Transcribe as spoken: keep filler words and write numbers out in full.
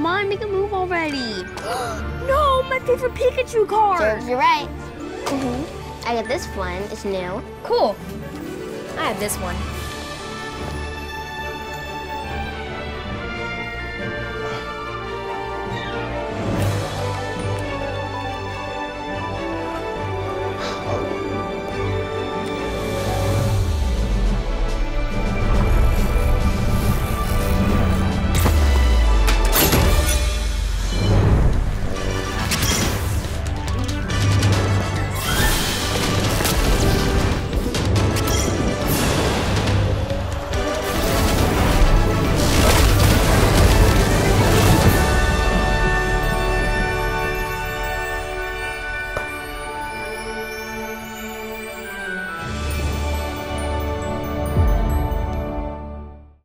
Come on, make a move already. No, my favorite Pikachu card. Serves you right. Mm-hmm. I got this one. It's new. Cool. I have this one.